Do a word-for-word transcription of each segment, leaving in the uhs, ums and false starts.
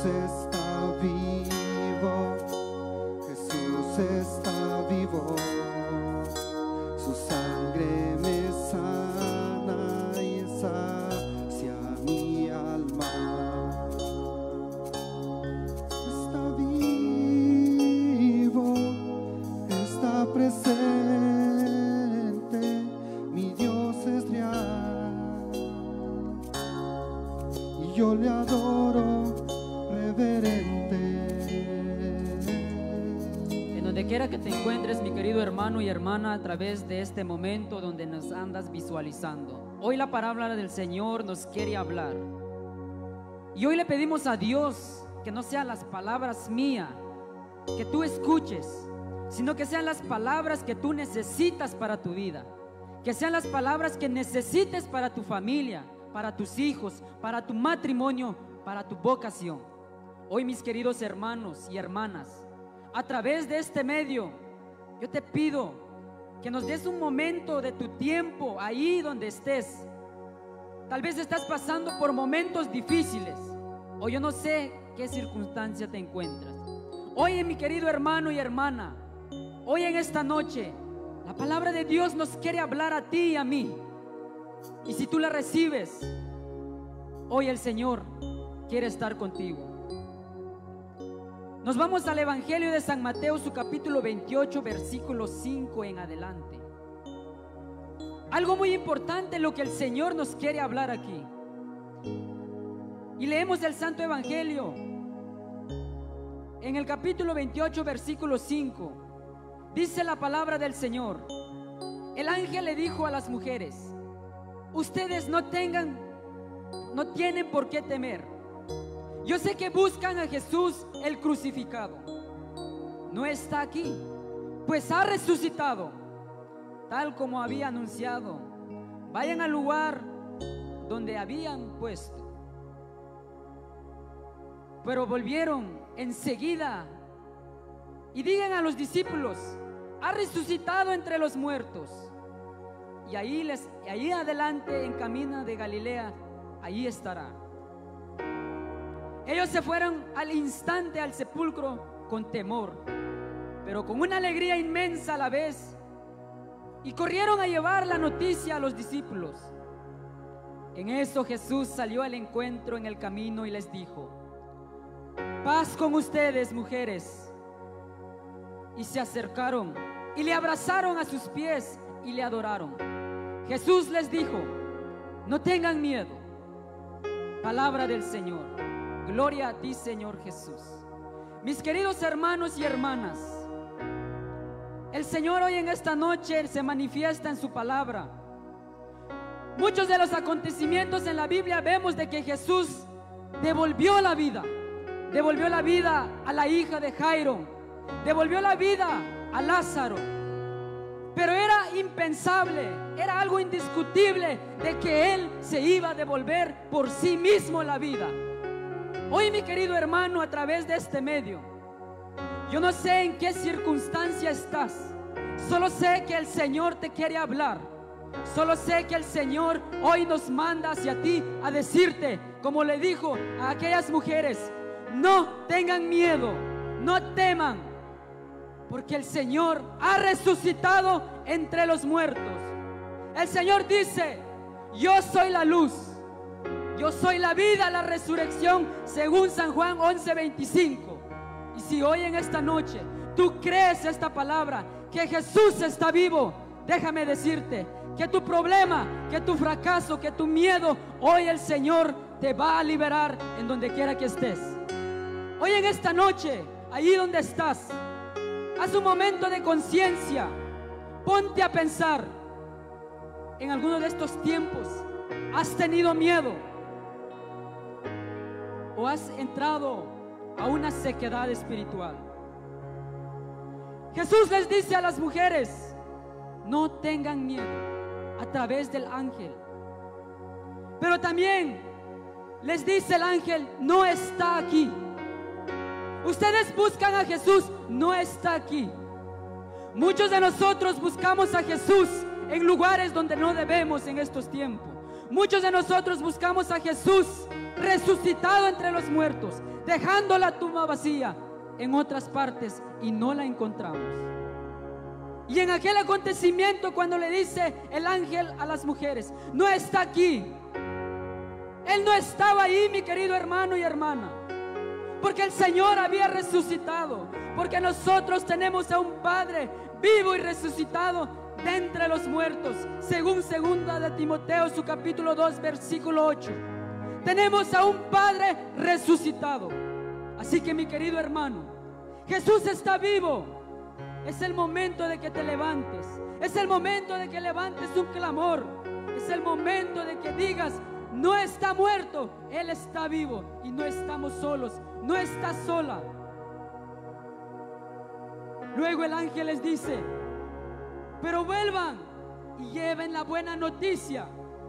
está vivo, Jesús está vivo, su sangre me sana y sacia mi alma. Está vivo, está presente, mi Dios es real y yo le adoro reverente. En donde quiera que te encuentres, mi querido hermano y hermana, a través de este momento donde nos andas visualizando, hoy la palabra del Señor nos quiere hablar. Y hoy le pedimos a Dios que no sean las palabras mías que tú escuches, sino que sean las palabras que tú necesitas para tu vida, que sean las palabras que necesites para tu familia, para tus hijos, para tu matrimonio, para tu vocación. Hoy, mis queridos hermanos y hermanas, a través de este medio, yo te pido que nos des un momento de tu tiempo ahí donde estés. Tal vez estás pasando por momentos difíciles, o yo no sé qué circunstancia te encuentras. Hoy, mi querido hermano y hermana, hoy en esta noche, la palabra de Dios nos quiere hablar a ti y a mí. Y si tú la recibes, hoy el Señor quiere estar contigo. Nos vamos al Evangelio de San Mateo, su capítulo veintiocho, versículo cinco en adelante. Algo muy importante lo que el Señor nos quiere hablar aquí. Y leemos el Santo Evangelio en el capítulo veintiocho, versículo cinco. Dice la palabra del Señor: el ángel le dijo a las mujeres: ustedes no tengan, no tienen por qué temer. Yo sé que buscan a Jesús el crucificado. No está aquí, pues ha resucitado, tal como había anunciado. Vayan al lugar donde habían puesto. Pero volvieron enseguida y digan a los discípulos: ha resucitado entre los muertos. Y ahí, les, ahí adelante, en camino de Galilea, ahí estará. Ellos se fueron al instante al sepulcro con temor, pero con una alegría inmensa a la vez, y corrieron a llevar la noticia a los discípulos. En eso Jesús salió al encuentro en el camino y les dijo: paz con ustedes, mujeres. Y se acercaron y le abrazaron a sus pies y le adoraron. Jesús les dijo: no tengan miedo. Palabra del Señor. Gloria a ti, Señor Jesús. Mis queridos hermanos y hermanas, el Señor hoy en esta noche se manifiesta en su palabra. Muchos de los acontecimientos en la Biblia vemos de que Jesús devolvió la vida. Devolvió la vida a la hija de Jairo, devolvió la vida a Lázaro. Pero era impensable, era algo indiscutible de que Él se iba a devolver por sí mismo la vida. Hoy, mi querido hermano, a través de este medio, yo no sé en qué circunstancia estás, solo sé que el Señor te quiere hablar. Solo sé que el Señor hoy nos manda hacia ti a decirte, como le dijo a aquellas mujeres: no tengan miedo, no teman, porque el Señor ha resucitado entre los muertos. El Señor dice: yo soy la luz, yo soy la vida, la resurrección, según San Juan once, veinticinco. Y si hoy en esta noche tú crees esta palabra, que Jesús está vivo, déjame decirte que tu problema, que tu fracaso, que tu miedo, hoy el Señor te va a liberar en donde quiera que estés. Hoy en esta noche, allí donde estás, haz un momento de conciencia. Ponte a pensar, en alguno de estos tiempos, ¿has tenido miedo? ¿O has entrado a una sequedad espiritual? Jesús les dice a las mujeres: no tengan miedo, a través del ángel. Pero también les dice el ángel: no está aquí. Ustedes buscan a Jesús, no está aquí. Muchos de nosotros buscamos a Jesús en lugares donde no debemos en estos tiempos. Muchos de nosotros buscamos a Jesús resucitado entre los muertos, dejando la tumba vacía en otras partes, y no la encontramos. Y en aquel acontecimiento, cuando le dice el ángel a las mujeres: no está aquí, él no estaba ahí, mi querido hermano y hermana, porque el Señor había resucitado, porque nosotros tenemos a un Padre vivo y resucitado de entre los muertos, según segunda de Timoteo, su capítulo dos, versículo ocho. Tenemos a un Padre resucitado. Así que, mi querido hermano, Jesús está vivo. Es el momento de que te levantes, es el momento de que levantes un clamor, es el momento de que digas: no está muerto, Él está vivo y no estamos solos, no estás sola. Luego el ángel les dice: pero vuelvan y lleven la buena noticia.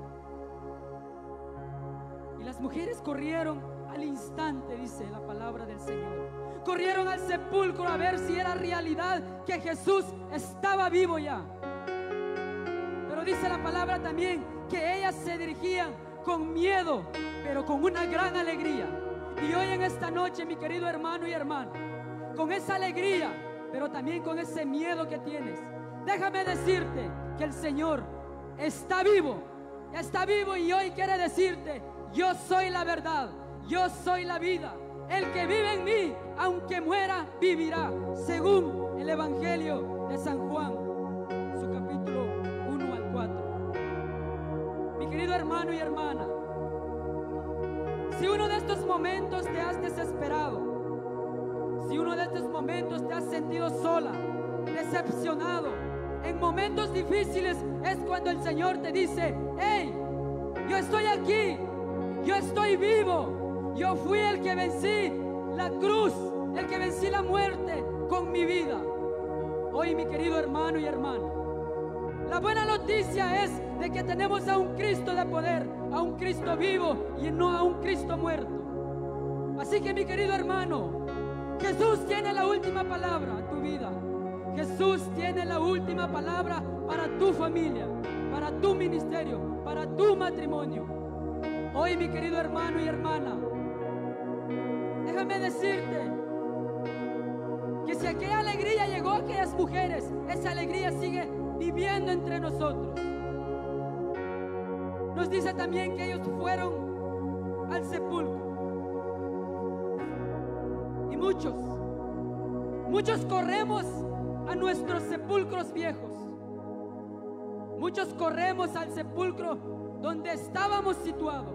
Y las mujeres corrieron al instante, dice la palabra del Señor. Corrieron al sepulcro a ver si era realidad que Jesús estaba vivo ya. Pero dice la palabra también que ellas se dirigían con miedo, pero con una gran alegría. Y hoy en esta noche, mi querido hermano y hermana, con esa alegría, pero también con ese miedo que tienes, déjame decirte que el Señor está vivo, está vivo, y hoy quiere decirte: yo soy la verdad, yo soy la vida. El que vive en mí, aunque muera, vivirá, según el Evangelio de San Juan, su capítulo uno al cuatro. Mi querido hermano y hermana, si uno de estos momentos te has desesperado, si uno de estos momentos te has sentido sola, decepcionado, en momentos difíciles es cuando el Señor te dice: hey, yo estoy aquí, yo estoy vivo. Yo fui el que vencí la cruz, el que vencí la muerte con mi vida. Hoy, mi querido hermano y hermana, la buena noticia es de que tenemos a un Cristo de poder, a un Cristo vivo y no a un Cristo muerto. Así que, mi querido hermano, Jesús tiene la última palabra en tu vida. Jesús tiene la última palabra para tu familia, para tu ministerio, para tu matrimonio. Hoy, mi querido hermano y hermana, déjame decirte que si aquella alegría llegó a aquellas mujeres, esa alegría sigue viviendo entre nosotros. Nos dice también que ellos fueron al sepulcro. Y muchos, muchos corremos a nuestros sepulcros viejos. Muchos corremos al sepulcro donde estábamos situados.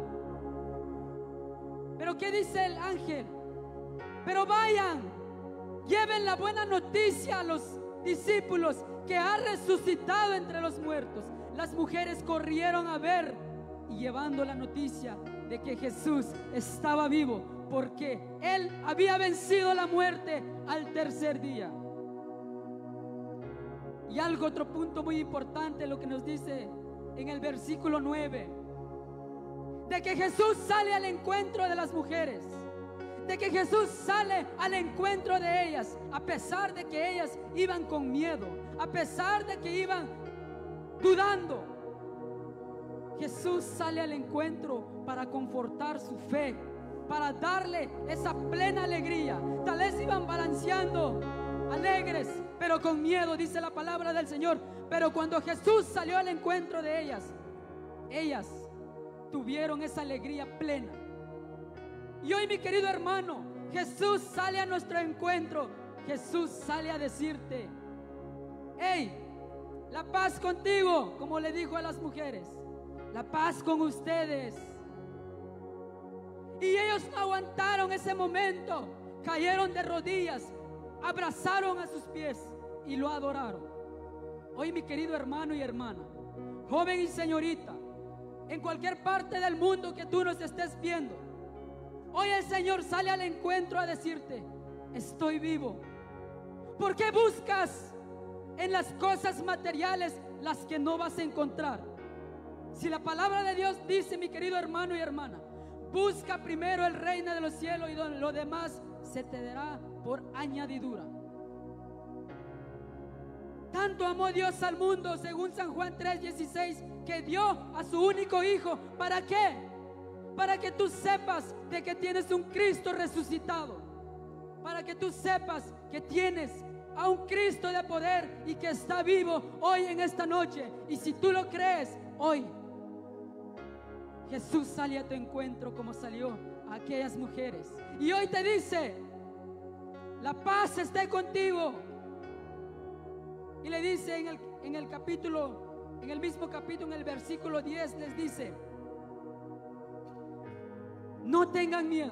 Pero ¿qué dice el ángel? Pero vayan, lleven la buena noticia a los discípulos que ha resucitado entre los muertos. Las mujeres corrieron a ver y llevando la noticia de que Jesús estaba vivo, porque Él había vencido la muerte al tercer día. Y algo, otro punto muy importante, lo que nos dice en el versículo nueve, de que Jesús sale al encuentro de las mujeres, de que Jesús sale al encuentro de ellas, a pesar de que ellas iban con miedo, a pesar de que iban dudando. Jesús sale al encuentro para confortar su fe, para darle esa plena alegría. Tal vez iban balanceando, alegres, pero con miedo, dice la palabra del Señor. Pero cuando Jesús salió al encuentro de ellas, ellas tuvieron esa alegría plena. Y hoy, mi querido hermano, Jesús sale a nuestro encuentro. Jesús sale a decirte: hey, la paz contigo, como le dijo a las mujeres, la paz con ustedes. Y ellos no aguantaron ese momento, cayeron de rodillas, abrazaron a sus pies y lo adoraron. Hoy, mi querido hermano y hermana, joven y señorita, en cualquier parte del mundo que tú nos estés viendo, hoy el Señor sale al encuentro a decirte: estoy vivo. ¿Por qué buscas en las cosas materiales las que no vas a encontrar? Si la palabra de Dios dice, mi querido hermano y hermana, busca primero el reino de los cielos y lo demás se te dará por añadidura. Tanto amó Dios al mundo, según San Juan tres dieciséis, que dio a su único hijo. ¿Para qué? para que tú sepas de que tienes un Cristo resucitado, para que tú sepas que tienes a un Cristo de poder y que está vivo hoy en esta noche. Y si tú lo crees, hoy Jesús sale a tu encuentro como salió a aquellas mujeres. Y hoy te dice: la paz esté contigo. Y le dice en el, en el capítulo, en el mismo capítulo, en el versículo diez, les dice: no tengan miedo.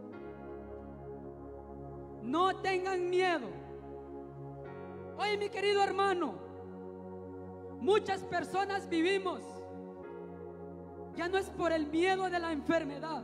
No tengan miedo. Oye, mi querido hermano, muchas personas vivimos, ya no es por el miedo de la enfermedad,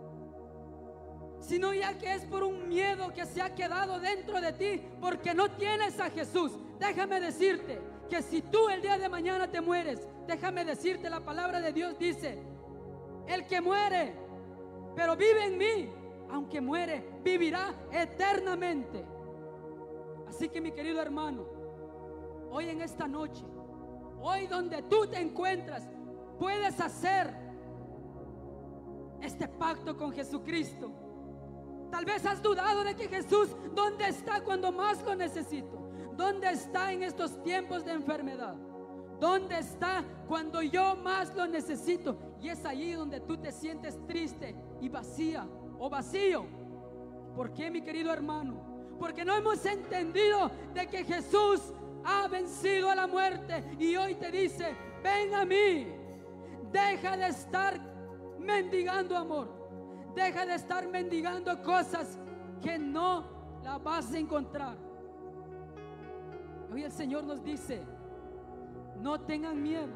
sino ya que es por un miedo que se ha quedado dentro de ti porque no tienes a Jesús. Déjame decirte que si tú el día de mañana te mueres, déjame decirte, la palabra de Dios dice: el que muere pero vive en mí, aunque muere, vivirá eternamente. Así que, mi querido hermano, hoy en esta noche, hoy donde tú te encuentras, puedes hacer este pacto con Jesucristo. Tal vez has dudado de que Jesús, ¿dónde está cuando más lo necesito? ¿Dónde está en estos tiempos de enfermedad? ¿Dónde está cuando yo más lo necesito? Y es allí donde tú te sientes triste y vacía o vacío. ¿Por qué, mi querido hermano? Porque no hemos entendido de que Jesús ha vencido a la muerte y hoy te dice: ven a mí. Deja de estar mendigando amor. Deja de estar mendigando cosas que no las vas a encontrar. Hoy el Señor nos dice: no tengan miedo.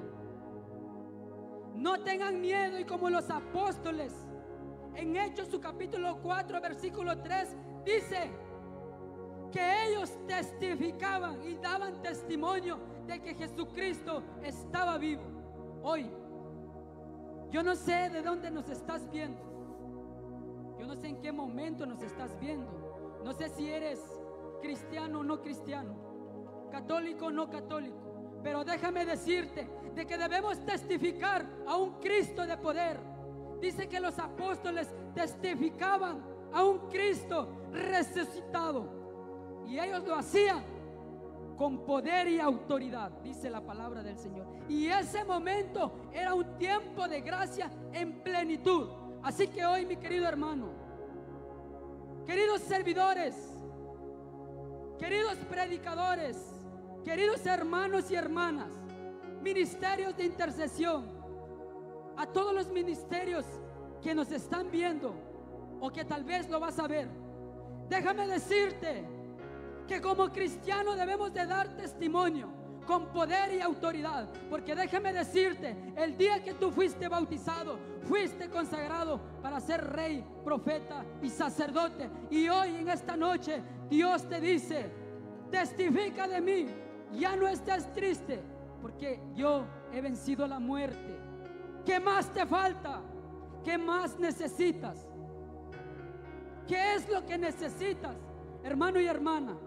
No tengan miedo. Y como los apóstoles en Hechos su capítulo cuatro versículo tres dice que ellos testificaban y daban testimonio de que Jesucristo estaba vivo. Hoy yo no sé de dónde nos estás viendo, yo no sé en qué momento nos estás viendo, no sé si eres cristiano o no cristiano, católico o no católico, pero déjame decirte de que debemos testificar a un Cristo de poder. Dice que los apóstoles testificaban a un Cristo resucitado y ellos lo hacían con poder y autoridad, dice la palabra del Señor. Y ese momento era un tiempo de gracia en plenitud. Así que hoy, mi querido hermano, queridos servidores, queridos predicadores, queridos hermanos y hermanas, ministerios de intercesión, a todos los ministerios que nos están viendo o que tal vez lo vas a ver, déjame decirte que como cristiano debemos de dar testimonio con poder y autoridad, porque déjame decirte, el día que tú fuiste bautizado, fuiste consagrado para ser rey, profeta y sacerdote, y hoy en esta noche Dios te dice: testifica de mí, ya no estés triste, porque yo he vencido la muerte. ¿Qué más te falta? ¿Qué más necesitas? ¿Qué es lo que necesitas, hermano y hermana?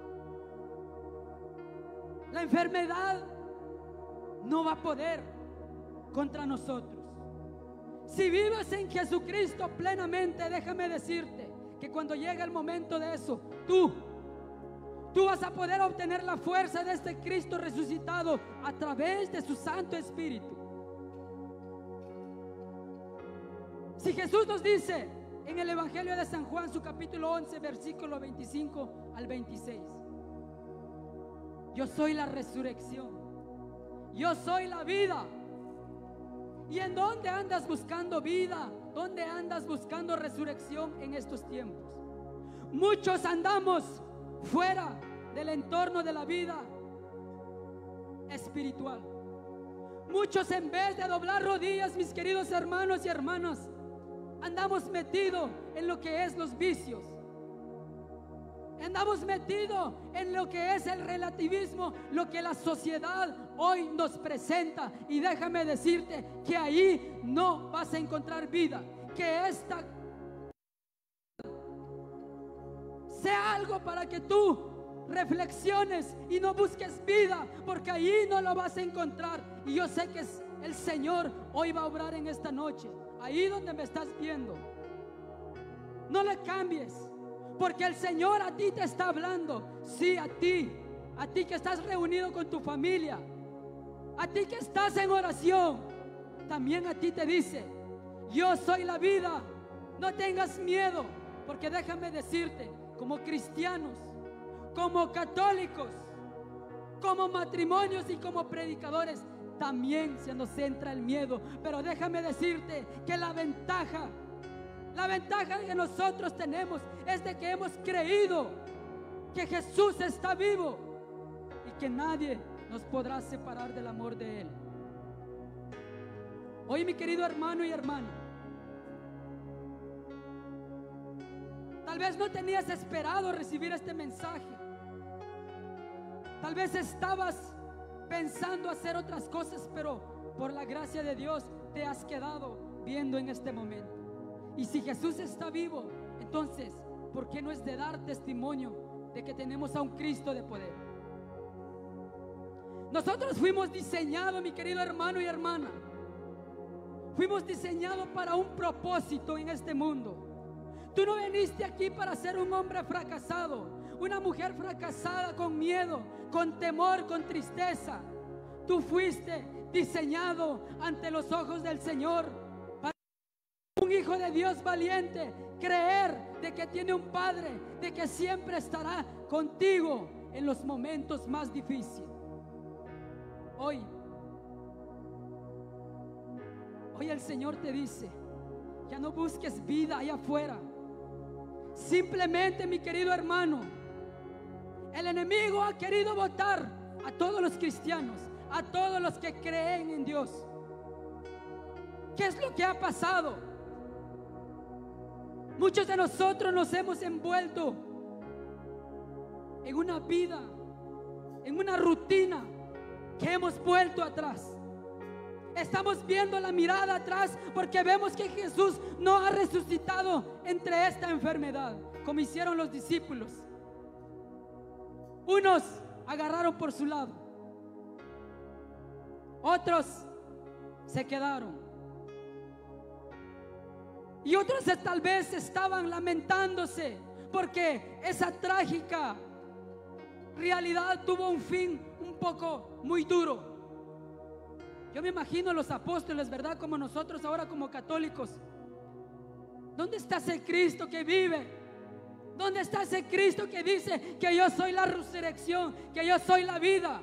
La enfermedad no va a poder contra nosotros. Si vives en Jesucristo plenamente, déjame decirte que cuando llegue el momento de eso, tú, tú vas a poder obtener la fuerza de este Cristo resucitado a través de su Santo Espíritu. Si Jesús nos dice en el Evangelio de San Juan, su capítulo once, versículo veinticinco al veintiséis: yo soy la resurrección, yo soy la vida. ¿Y en dónde andas buscando vida? ¿Dónde andas buscando resurrección en estos tiempos? Muchos andamos fuera del entorno de la vida espiritual. Muchos, en vez de doblar rodillas, mis queridos hermanos y hermanas, andamos metidos en lo que es los vicios. Andamos metidos en lo que es el relativismo, lo que la sociedad hoy nos presenta. Y déjame decirte que ahí no vas a encontrar vida. Que esta sea algo para que tú reflexiones y no busques vida, porque ahí no lo vas a encontrar. Y yo sé que el Señor hoy va a obrar en esta noche ahí donde me estás viendo, no le cambies, porque el Señor a ti te está hablando. Sí, a ti, a ti que estás reunido con tu familia, a ti que estás en oración, también a ti te dice: yo soy la vida, no tengas miedo. Porque déjame decirte, como cristianos, como católicos, como matrimonios y como predicadores, también se nos entra el miedo. Pero déjame decirte que la ventaja, la ventaja que nosotros tenemos es de que hemos creído que Jesús está vivo y que nadie nos podrá separar del amor de Él. Hoy, mi querido hermano y hermana, tal vez no tenías esperado recibir este mensaje. Tal vez estabas pensando hacer otras cosas, pero por la gracia de Dios te has quedado viendo en este momento. Y si Jesús está vivo, entonces, ¿por qué no es de dar testimonio de que tenemos a un Cristo de poder? Nosotros fuimos diseñados, mi querido hermano y hermana, fuimos diseñados para un propósito en este mundo. Tú no viniste aquí para ser un hombre fracasado, una mujer fracasada con miedo, con temor, con tristeza. Tú fuiste diseñado ante los ojos del Señor para ser un hijo de Dios valiente, creer de que tiene un Padre, de que siempre estará contigo en los momentos más difíciles. Hoy, hoy el Señor te dice: ya no busques vida allá afuera. Simplemente, mi querido hermano, el enemigo ha querido botar a todos los cristianos, a todos los que creen en Dios. ¿Qué es lo que ha pasado? Muchos de nosotros nos hemos envuelto en una vida, en una rutina que hemos vuelto atrás. Estamos viendo la mirada atrás porque vemos que Jesús no ha resucitado entre esta enfermedad, como hicieron los discípulos. Unos agarraron por su lado, otros se quedaron, y otros tal vez estaban lamentándose porque esa trágica realidad tuvo un fin un poco muy duro. Yo me imagino a los apóstoles, ¿verdad? Como nosotros ahora como católicos. ¿Dónde está ese Cristo que vive? ¿Dónde está ese Cristo que dice que yo soy la resurrección, que yo soy la vida?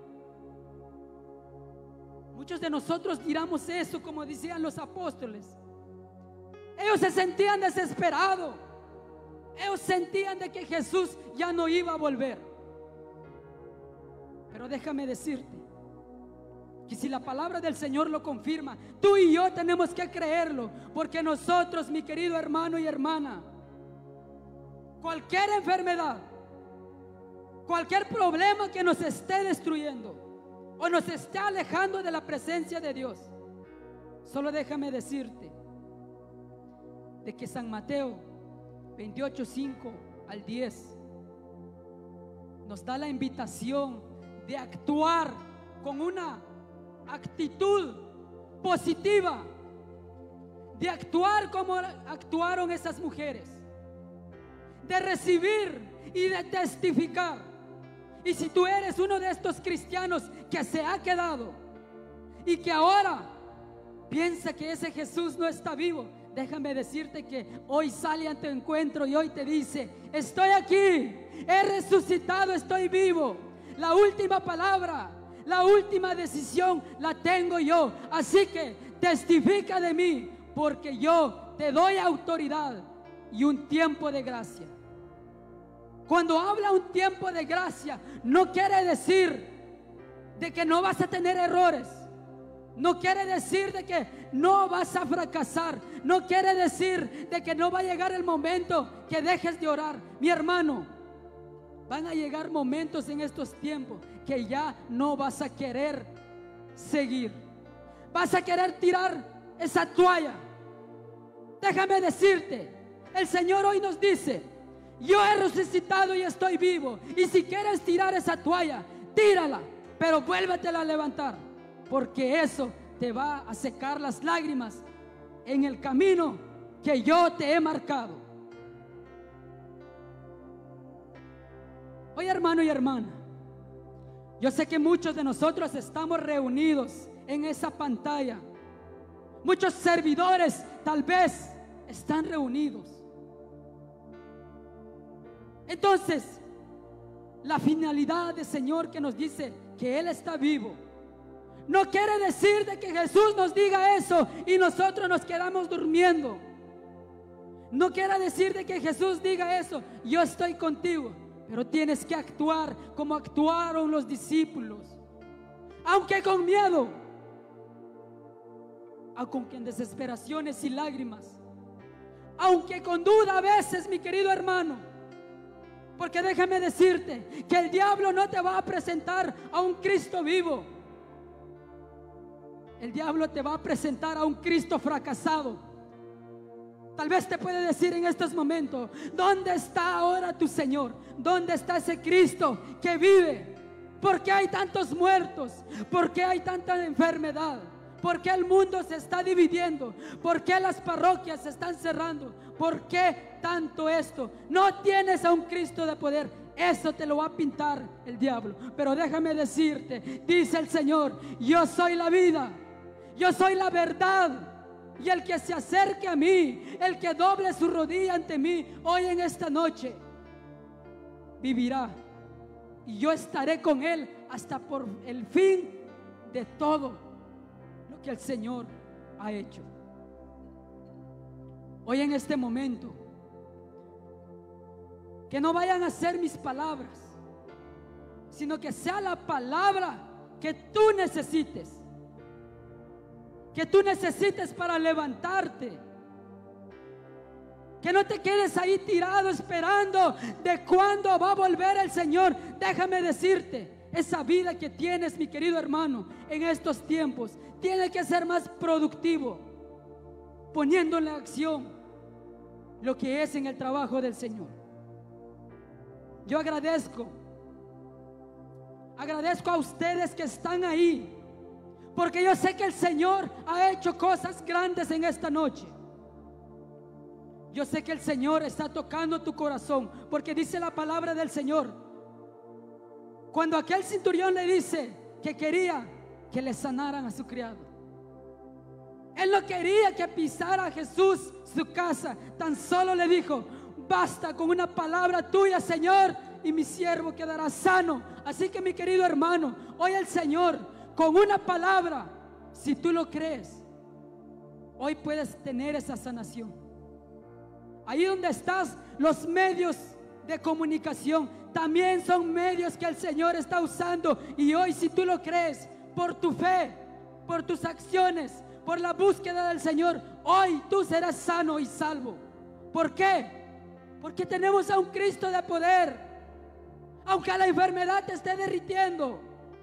Muchos de nosotros diramos eso como decían los apóstoles. Ellos se sentían desesperados. Ellos sentían de que Jesús ya no iba a volver. Pero déjame decirte que si la palabra del Señor lo confirma, tú y yo tenemos que creerlo, porque nosotros, mi querido hermano y hermana, cualquier enfermedad, cualquier problema que nos esté destruyendo o nos esté alejando de la presencia de Dios, solo déjame decirte de que San Mateo veintiocho, cinco al diez nos da la invitación de actuar con una actitud positiva, de actuar como actuaron esas mujeres, de recibir y de testificar. Y si tú eres uno de estos cristianos que se ha quedado y que ahora piensa que ese Jesús no está vivo, déjame decirte que hoy sale a tu encuentro y hoy te dice: estoy aquí, he resucitado, estoy vivo. La última palabra, la última decisión la tengo yo. Así que testifica de mí, porque yo te doy autoridad y un tiempo de gracia. Cuando habla un tiempo de gracia, no quiere decir de que no vas a tener errores. No quiere decir de que no vas a fracasar. No quiere decir de que no va a llegar el momento que dejes de orar. Mi hermano, van a llegar momentos en estos tiempos que ya no vas a querer seguir. Vas a querer tirar esa toalla. Déjame decirte, el Señor hoy nos dice: yo he resucitado y estoy vivo. Y si quieres tirar esa toalla, tírala, pero vuélvetela a levantar, porque eso te va a secar las lágrimas en el camino que yo te he marcado. Oye, hermano y hermana, yo sé que muchos de nosotros estamos reunidos en esa pantalla. Muchos servidores tal vez están reunidos. Entonces, la finalidad del Señor que nos dice que Él está vivo, no quiere decir de que Jesús nos diga eso y nosotros nos quedamos durmiendo. No quiere decir de que Jesús diga eso, yo estoy contigo, pero tienes que actuar como actuaron los discípulos, aunque con miedo, aunque en desesperaciones y lágrimas, aunque con duda a veces, mi querido hermano. Porque déjame decirte que el diablo no te va a presentar a un Cristo vivo. El diablo te va a presentar a un Cristo fracasado. Tal vez te puede decir en estos momentos: ¿dónde está ahora tu Señor? ¿Dónde está ese Cristo que vive? ¿Por qué hay tantos muertos? ¿Por qué hay tanta enfermedad? ¿Por qué el mundo se está dividiendo? ¿Por qué las parroquias se están cerrando? ¿Por qué tanto esto? No tienes a un Cristo de poder. Eso te lo va a pintar el diablo. Pero déjame decirte, dice el Señor: yo soy la vida, yo soy la verdad. Y el que se acerque a mí, el que doble su rodilla ante mí hoy en esta noche, vivirá. Y yo estaré con él hasta por el fin de todo lo que el Señor ha hecho. Hoy en este momento, que no vayan a ser mis palabras, sino que sea la palabra que tú necesites, que tú necesites para levantarte. Que no te quedes ahí tirado esperando de cuándo va a volver el Señor. Déjame decirte, esa vida que tienes, mi querido hermano, en estos tiempos, tiene que ser más productivo, poniendo en acción lo que es en el trabajo del Señor. Yo agradezco, agradezco a ustedes que están ahí, porque yo sé que el Señor ha hecho cosas grandes en esta noche. Yo sé que el Señor está tocando tu corazón, porque dice la palabra del Señor, cuando aquel centurión le dice que quería que le sanaran a su criado, él no quería que pisara a Jesús su casa, tan solo le dijo: basta con una palabra tuya, Señor, y mi siervo quedará sano. Así que, mi querido hermano, hoy el Señor, con una palabra, si tú lo crees, hoy puedes tener esa sanación. Ahí donde estás, los medios de comunicación también son medios que el Señor está usando. Y hoy, si tú lo crees, por tu fe, por tus acciones, por la búsqueda del Señor, hoy tú serás sano y salvo. ¿Por qué? Porque tenemos a un Cristo de poder. Aunque la enfermedad te esté derritiendo,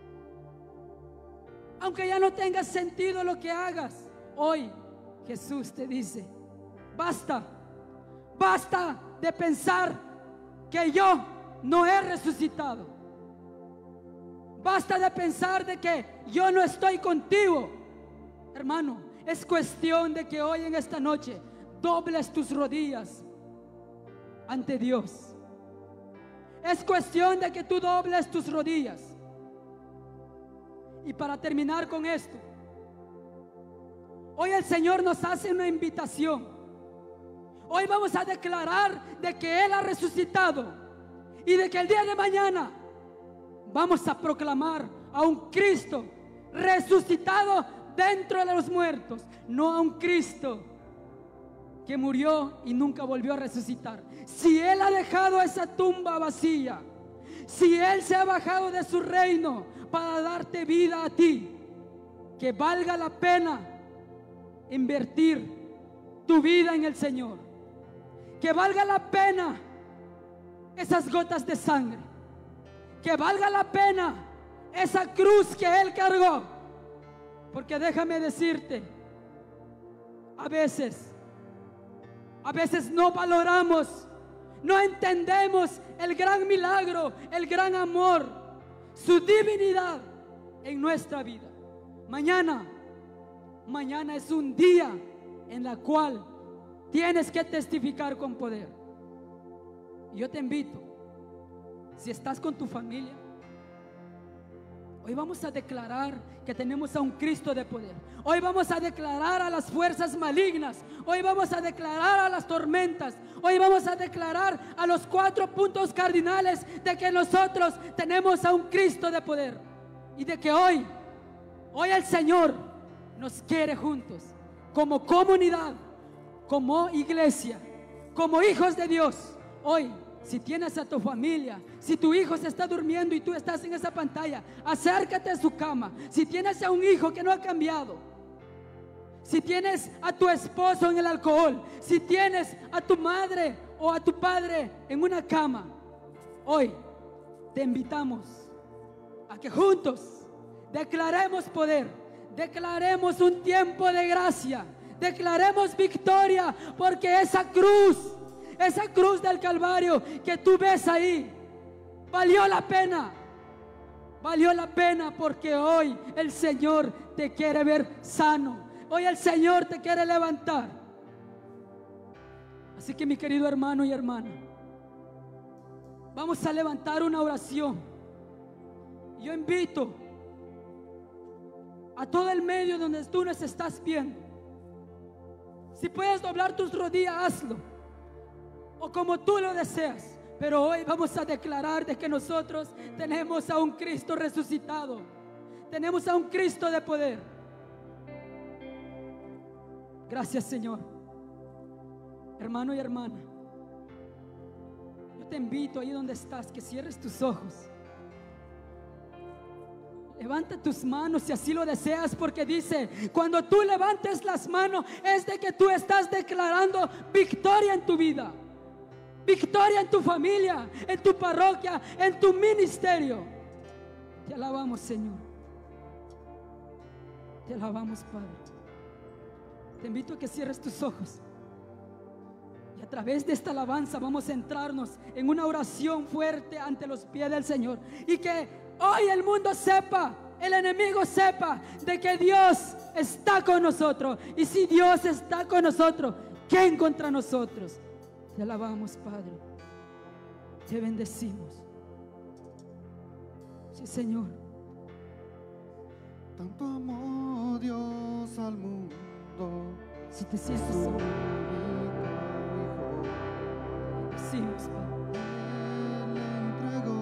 aunque ya no tengas sentido lo que hagas, hoy Jesús te dice: basta, basta de pensar que yo no he resucitado. Basta de pensar de que yo no estoy contigo. Hermano, es cuestión de que hoy en esta noche dobles tus rodillas ante Dios. Es cuestión de que tú dobles tus rodillas. Y para terminar con esto, hoy el Señor nos hace una invitación. Hoy vamos a declarar de que Él ha resucitado y de que el día de mañana vamos a proclamar a un Cristo resucitado dentro de los muertos, no a un Cristo que murió y nunca volvió a resucitar. Si Él ha dejado esa tumba vacía, si Él se ha bajado de su reino para darte vida a ti, que valga la pena invertir tu vida en el Señor, que valga la pena esas gotas de sangre, que valga la pena esa cruz que Él cargó. Porque déjame decirte, a veces, a veces no valoramos, no entendemos el gran milagro, el gran amor, su divinidad en nuestra vida. Mañana, mañana es un día en la cual tienes que testificar con poder. Y yo te invito, si estás con tu familia, hoy vamos a declarar que tenemos a un Cristo de poder. Hoy vamos a declarar a las fuerzas malignas. Hoy vamos a declarar a las tormentas. Hoy vamos a declarar a los cuatro puntos cardinales de que nosotros tenemos a un Cristo de poder. Y de que hoy, hoy el Señor nos quiere juntos, como comunidad, como iglesia, como hijos de Dios. Hoy, si tienes a tu familia, si tu hijo se está durmiendo y tú estás en esa pantalla, acércate a su cama. Si tienes a un hijo que no ha cambiado, si tienes a tu esposo en el alcohol, si tienes a tu madre o a tu padre en una cama, hoy te invitamos a que juntos declaremos poder, declaremos un tiempo de gracia, declaremos victoria, porque esa cruz, esa cruz del Calvario que tú ves ahí, valió la pena. Valió la pena porque hoy el Señor te quiere ver sano. Hoy el Señor te quiere levantar. Así que mi querido hermano y hermana, vamos a levantar una oración. Yo invito a todo el medio donde tú nos estás viendo. Si puedes doblar tus rodillas, hazlo, o como tú lo deseas. Pero hoy vamos a declarar de que nosotros tenemos a un Cristo resucitado. Tenemos a un Cristo de poder. Gracias, Señor. Hermano y hermana, yo te invito ahí donde estás, que cierres tus ojos. Levanta tus manos si así lo deseas, porque dice, cuando tú levantes las manos es de que tú estás declarando victoria en tu vida, victoria en tu familia, en tu parroquia, en tu ministerio. Te alabamos, Señor. Te alabamos, Padre. Te invito a que cierres tus ojos. Y a través de esta alabanza vamos a entrarnos en una oración fuerte ante los pies del Señor. Y que hoy el mundo sepa, el enemigo sepa de que Dios está con nosotros. Y si Dios está con nosotros, ¿quién contra nosotros? Te alabamos, Padre. Te bendecimos. Sí, Señor. Tanto amó Dios al mundo, Si te sientes su solo, único bendecimos, Padre. Hijo, Él entregó.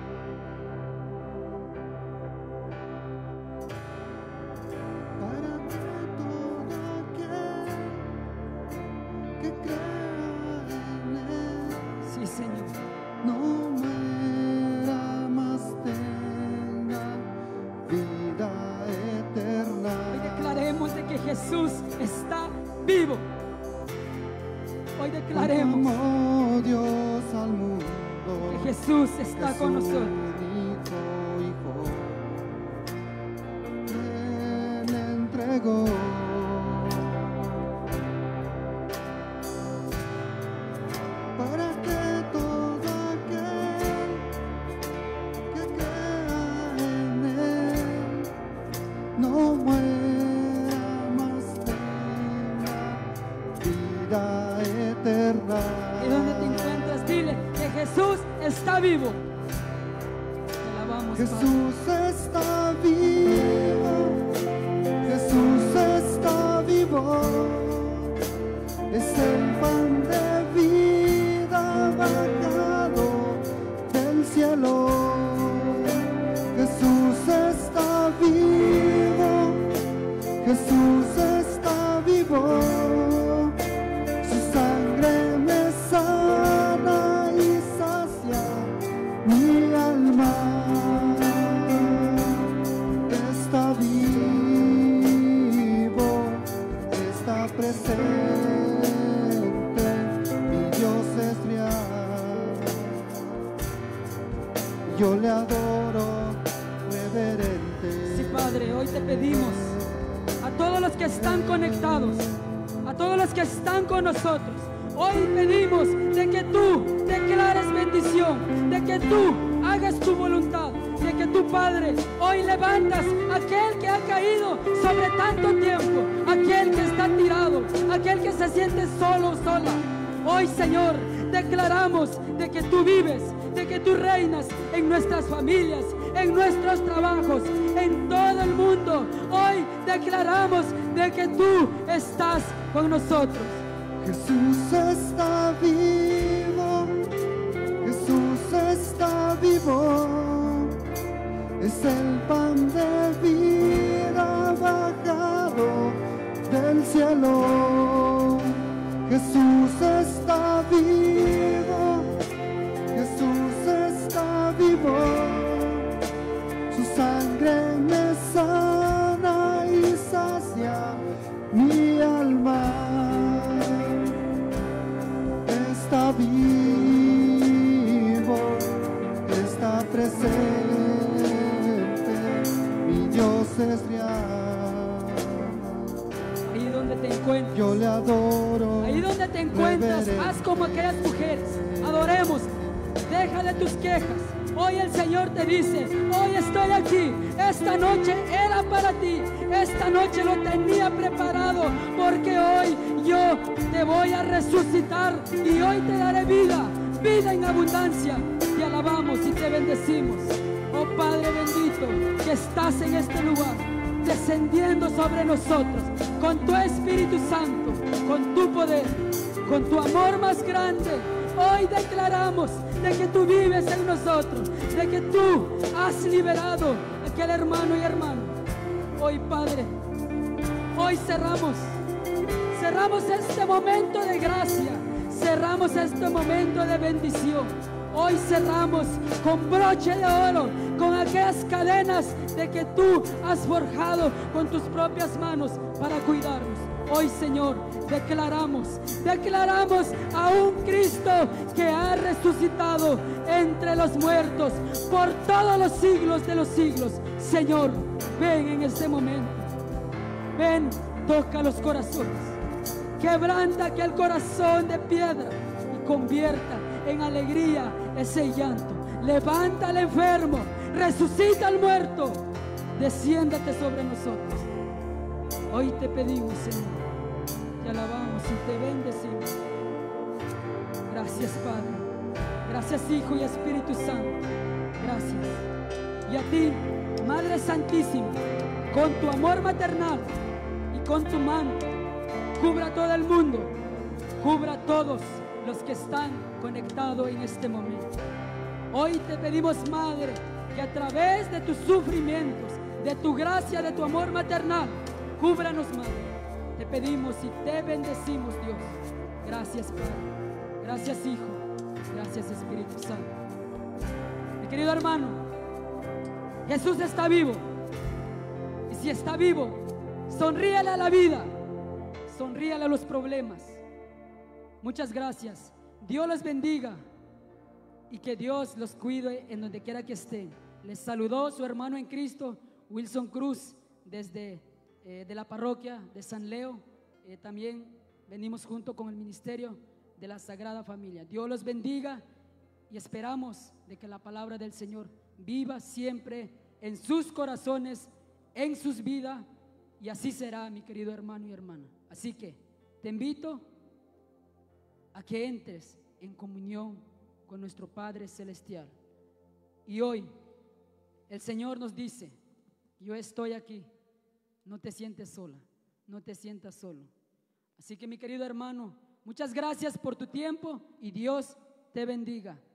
Para que todo aquel que crea en Él Sí, Señor. no muera, más tenga vida eterna. Hoy declaremos de que Jesús está vivo. Hoy declaremos Amó Dios al mundo, que Jesús está que con su nosotros. único Hijo Él entregó. Para que todo aquel que crea en Él no muera, más tenga vida eterna. Y donde te encuentras, dile que Jesús está vivo. Te alabamos, Padre. Jesús está vivo, Jesús está vivo, es el pan de vida bajado del cielo. Jesús está vivo, Jesús está vivo, su sangre me sana y sacia mi alma. Está vivo, está presente, mi Dios es real. Yo le adoro reverente. Sí, Padre, hoy te pedimos a todos los que están conectados, a todos los que están con nosotros, hoy pedimos de que tú declares bendición, de que tú hagas tu voluntad, de que tu Padre hoy levantas a aquel que ha caído sobre tanto tiempo, aquel que está tirado, aquel que se siente solo o sola. Hoy, Señor, declaramos de que tú vives, de que tú reinas en nuestras familias, en nuestros trabajos, en todo el mundo. Hoy declaramos de que tú estás con nosotros. Jesús está vivo, Jesús está vivo, es el pan de vida bajado del cielo. Jesús está vivo, Jesús está vivo, su sangre me sana y sacia mi alma. Está vivo, está presente, mi Dios es real. Ahí donde te encuentras, Yo le adoro. ahí donde te encuentras, reverendo. haz como aquellas mujeres, adoremos, déjale tus quejas. Hoy el Señor te dice, hoy estoy aquí, esta noche era para ti, esta noche lo tenía preparado, porque hoy yo te voy a resucitar y hoy te daré vida, vida en abundancia. Te alabamos y te bendecimos, oh Padre bendito, que estás en este lugar, descendiendo sobre nosotros, con tu Espíritu Santo, con tu poder, con tu amor más grande. Hoy declaramos de que tú vives en nosotros, de que tú has liberado a aquel hermano y hermana. Hoy, Padre, hoy cerramos, cerramos este momento de gracia, cerramos este momento de bendición. Hoy cerramos con broche de oro, con aquellas cadenas de que tú has forjado con tus propias manos para cuidarnos. Hoy, Señor, declaramos, declaramos a un Cristo que ha resucitado entre los muertos por todos los siglos de los siglos. Señor, ven en este momento, ven, toca los corazones, quebranta aquel corazón de piedra y convierta en alegría ese llanto. Levanta al enfermo, resucita al muerto, desciéndate sobre nosotros. Hoy te pedimos, Señor, te alabamos y te bendecimos. Gracias, Padre. Gracias, Hijo y Espíritu Santo. Gracias. Y a ti, Madre Santísima, con tu amor maternal y con tu mano, cubra a todo el mundo, cubra a todos los que están conectados en este momento. Hoy te pedimos, Madre, que a través de tus sufrimientos, de tu gracia, de tu amor maternal, cúbranos, Madre. Te pedimos y te bendecimos, Dios. Gracias, Padre. Gracias, Hijo. Gracias, Espíritu Santo. Mi querido hermano, Jesús está vivo. Y si está vivo, sonríele a la vida, sonríele a los problemas. Muchas gracias. Dios los bendiga y que Dios los cuide en donde quiera que estén. Les saludó su hermano en Cristo, Wilson Cruz, desde eh, de la parroquia de San Leo. Eh, también venimos junto con el ministerio de la Sagrada Familia. Dios los bendiga y esperamos de que la palabra del Señor viva siempre en sus corazones, en sus vidas, y así será, mi querido hermano y hermana. Así que te invito a que entres en comunión con nuestro Padre Celestial. Y hoy el Señor nos dice: yo estoy aquí, no te sientes sola, no te sientas solo. Así que, mi querido hermano, muchas gracias por tu tiempo y Dios te bendiga.